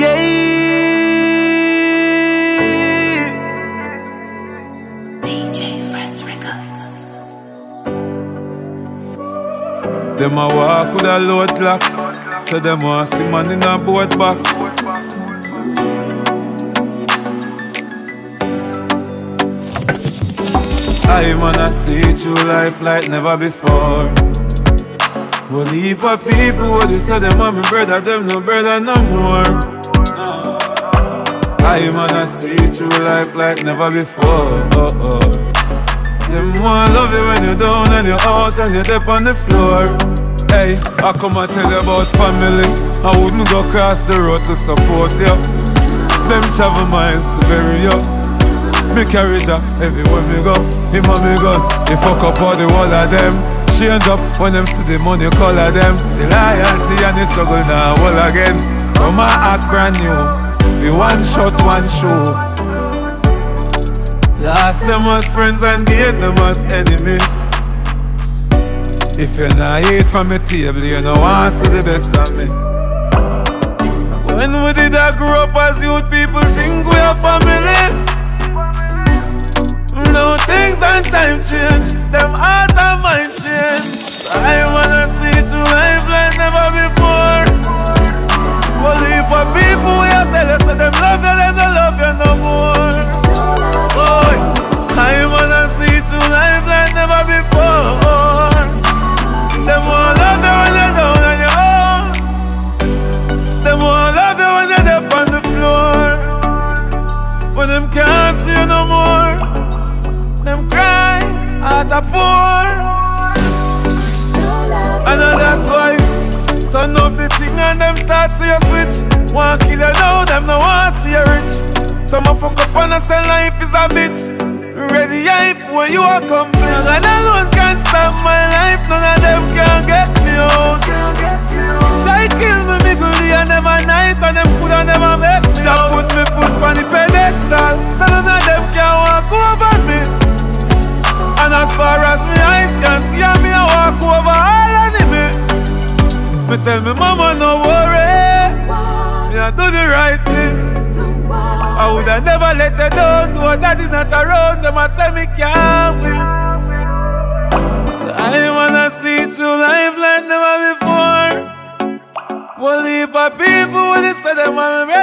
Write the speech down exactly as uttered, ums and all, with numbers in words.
Yeah. D J Fresh Records. Them a walk with a load lock, so them want see man in a boat box. I wanna see through life like never before. One heap of people, what they say them and me brother, them no brother no more. I wanna see through life like never before. Oh, oh. Them want love you when you're down and you're out and you're deep on the floor. Hey, I come and tell you about family. I wouldn't go across the road to support you. Them travel miles to bury you. Me carry ya everywhere me go. Him and me gun, they fuck up all the whole of them. Change up when them see the money color them. The loyalty and the struggle now all again. Come and act brand new. Be one shot, one show. Last them as friends and gain them as enemy. If you not eat from my table, you know want to see the best of me. When we did I grow up as youth, people think we are family. No things and time change, them heart and mind change. So I wanna see through life like never before. Well, if a people we have tell us that them love you, them don't love you no more. Boy, I wanna see through life like never before. Them won't love you when you're down on your own. Them won't love you when you're up on the floor. But them can't see you no more. Them cry at a pour. And that's why turn up the thing and them start see you switch. Want kill you now, them no want see you rich. Some a fuck up and a say life is a bitch. Ready life when you are complain. And alone can't stop my life, none of them can get me out. Shy kill me, me goodie and them a night. And them could and never make me out. Put me foot on the pedestal, so none of them can walk over me. And as far as me eyes can see, me I walk over all enemy. Me tell me mama no worry, me I do the right thing. I woulda never let her down, though daddy not around. Them a say me can't win. So I wanna see through life like never before. One heap of people when they say them want me